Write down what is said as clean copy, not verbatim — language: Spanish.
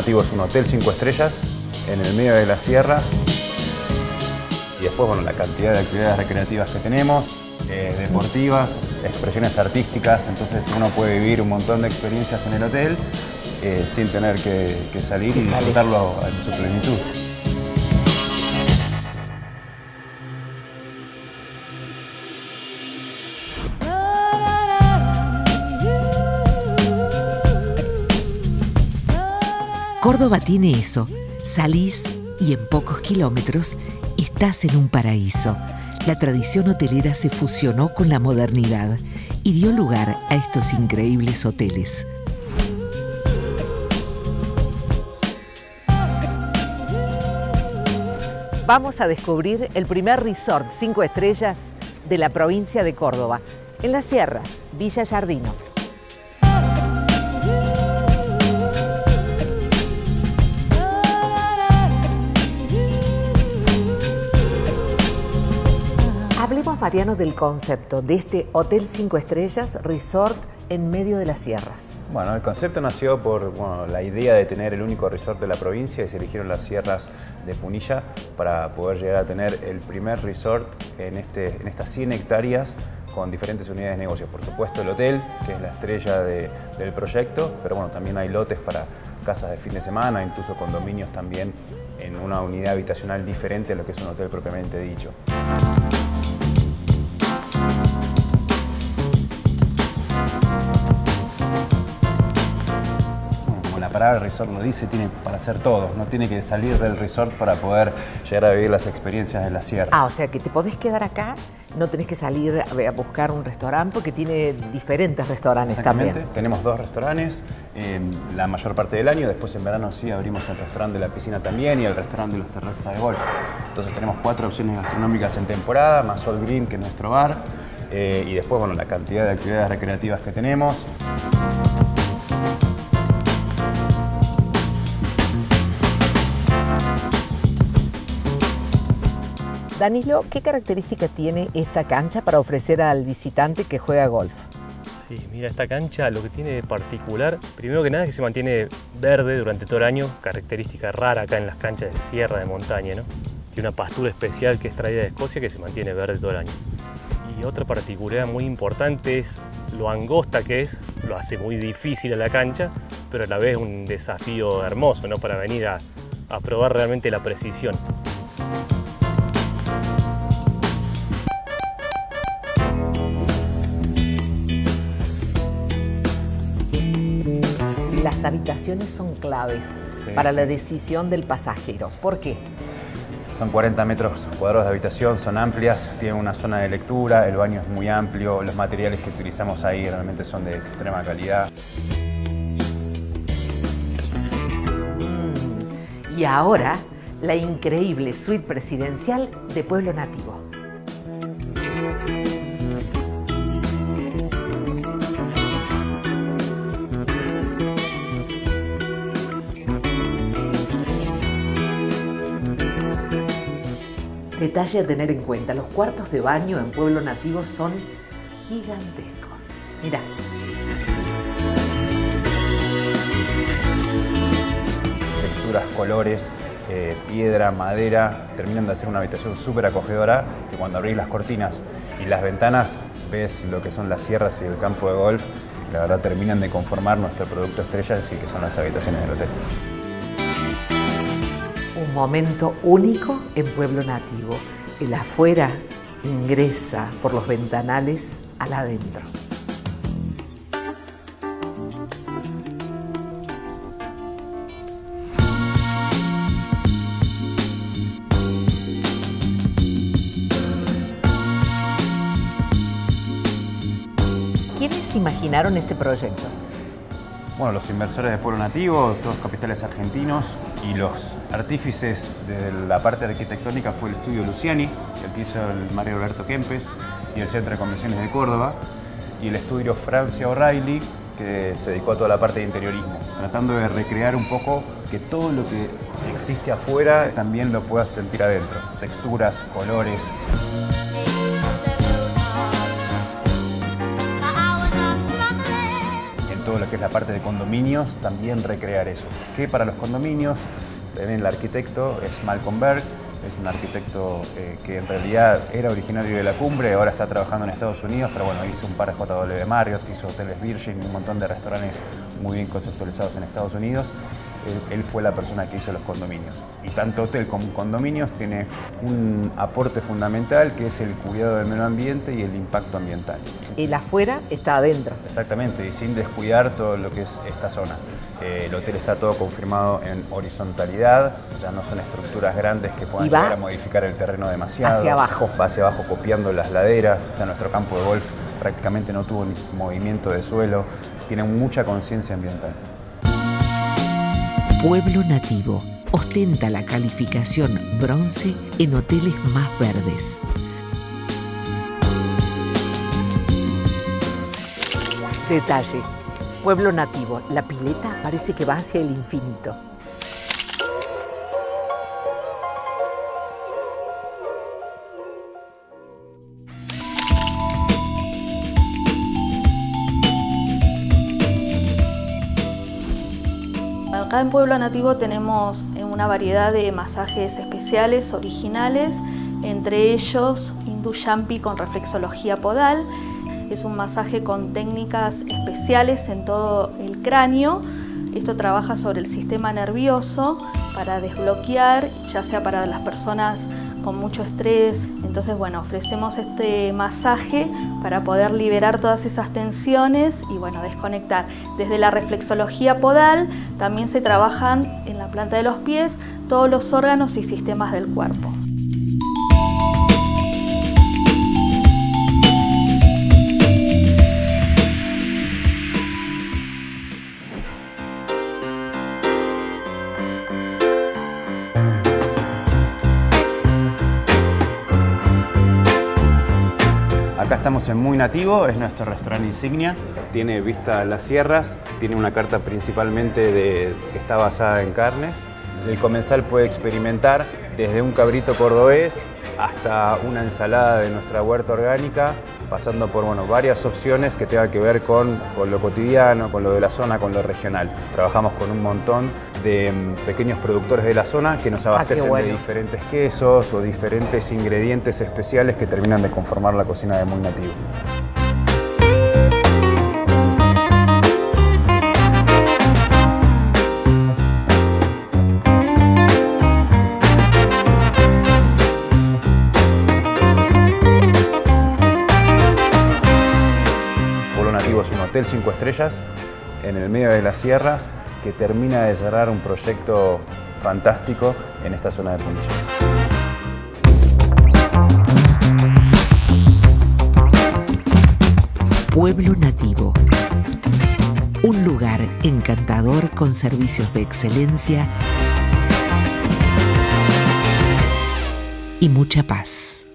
Nativo es un hotel 5 estrellas en el medio de la sierra. Y después, bueno, la cantidad de actividades recreativas que tenemos, deportivas, expresiones artísticas. Entonces uno puede vivir un montón de experiencias en el hotel sin tener que salir y disfrutarlo en su plenitud. Córdoba tiene eso. Salís y en pocos kilómetros estás en un paraíso. La tradición hotelera se fusionó con la modernidad y dio lugar a estos increíbles hoteles. Vamos a descubrir el primer resort 5 estrellas de la provincia de Córdoba, en las sierras, Villa Yardino. Hablemos, Mariano, del concepto de este Hotel 5 Estrellas Resort en medio de las sierras. Bueno, el concepto nació por la idea de tener el único resort de la provincia y se eligieron las sierras de Punilla para poder llegar a tener el primer resort en estas 100 hectáreas con diferentes unidades de negocio. Por supuesto el hotel, que es la estrella del proyecto, pero bueno, también hay lotes para casas de fin de semana, incluso condominios también en una unidad habitacional diferente a lo que es un hotel propiamente dicho. La palabra resort lo dice, tiene para hacer todo, no tiene que salir del resort para poder llegar a vivir las experiencias de la sierra. Ah, o sea que te podés quedar acá, no tenés que salir a buscar un restaurante porque tiene diferentes restaurantes también. Tenemos 2 restaurantes la mayor parte del año, después en verano sí abrimos el restaurante de la piscina también y el restaurante de las terrazas de golf. Entonces tenemos 4 opciones gastronómicas en temporada, más All Green, que es nuestro bar, y después, bueno, la cantidad de actividades recreativas que tenemos. Danilo, ¿qué característica tiene esta cancha para ofrecer al visitante que juega golf? Sí, mira, esta cancha lo que tiene de particular, primero que nada, es que se mantiene verde durante todo el año, característica rara acá en las canchas de sierra, de montaña, ¿no? Tiene una pastura especial que es traída de Escocia que se mantiene verde todo el año. Y otra particularidad muy importante es lo angosta que es, lo hace muy difícil a la cancha, pero a la vez un desafío hermoso, ¿no? Para venir a probar realmente la precisión. Las habitaciones son claves para la decisión del pasajero. ¿Por qué? Son 40 metros cuadrados de habitación, son amplias, tienen una zona de lectura, el baño es muy amplio, los materiales que utilizamos ahí realmente son de extrema calidad. Y ahora, la increíble suite presidencial de Pueblo Nativo. Detalle a tener en cuenta, los cuartos de baño en Pueblo Nativo son gigantescos. Mirá. Texturas, colores, piedra, madera, terminan de hacer una habitación súper acogedora y cuando abrís las cortinas y las ventanas ves lo que son las sierras y el campo de golf. La verdad terminan de conformar nuestro producto estrella, así que son las habitaciones del hotel. Un momento único en Pueblo Nativo. El afuera ingresa por los ventanales al adentro. ¿Quiénes imaginaron este proyecto? Bueno, los inversores de Pueblo Nativo, todos capitales argentinos, y los artífices de la parte arquitectónica fue el estudio Luciani, el que hizo el Mario Alberto Kempes, y el Centro de Convenciones de Córdoba, y el estudio Francia O'Reilly, que se dedicó a toda la parte de interiorismo, tratando de recrear un poco que todo lo que existe afuera también lo puedas sentir adentro. Texturas, colores. Todo lo que es la parte de condominios, también recrear eso. Que para los condominios, el arquitecto es Malcolm Berg, es un arquitecto que en realidad era originario de La Cumbre, ahora está trabajando en Estados Unidos, pero bueno, hizo un par de JW Marriott, hizo hoteles Virgin, un montón de restaurantes muy bien conceptualizados en Estados Unidos. Él fue la persona que hizo los condominios. Y tanto hotel como condominios tiene un aporte fundamental que es el cuidado del medio ambiente y el impacto ambiental. El afuera está adentro. Exactamente, y sin descuidar todo lo que es esta zona. El hotel está todo confirmado en horizontalidad, o sea, no son estructuras grandes que puedan llegar a modificar el terreno demasiado. Hacia abajo. Va hacia abajo copiando las laderas, o sea, nuestro campo de golf prácticamente no tuvo ni movimiento de suelo, tiene mucha conciencia ambiental. Pueblo Nativo ostenta la calificación bronce en hoteles más verdes. Detalle. Pueblo Nativo. La pileta parece que va hacia el infinito. Acá en Pueblo Nativo tenemos una variedad de masajes especiales, originales, entre ellos Hindu Shampi con reflexología podal. Es un masaje con técnicas especiales en todo el cráneo. Esto trabaja sobre el sistema nervioso para desbloquear, ya sea para las personas con mucho estrés. Entonces, bueno, ofrecemos este masaje para poder liberar todas esas tensiones y, bueno, desconectar. Desde la reflexología podal también se trabajan en la planta de los pies todos los órganos y sistemas del cuerpo. Acá estamos en Muy Nativo, es nuestro restaurante insignia, tiene vista a las sierras, tiene una carta principalmente que está basada en carnes. El comensal puede experimentar desde un cabrito cordobés hasta una ensalada de nuestra huerta orgánica, pasando por varias opciones que tengan que ver con lo cotidiano, con lo de la zona, con lo regional. Trabajamos con un montón de pequeños productores de la zona que nos abastecen de diferentes quesos o diferentes ingredientes especiales que terminan de conformar la cocina de Muy Nativo. Es un hotel 5 estrellas en el medio de las sierras que termina de cerrar un proyecto fantástico en esta zona de Punilla. Pueblo Nativo. Un lugar encantador con servicios de excelencia y mucha paz.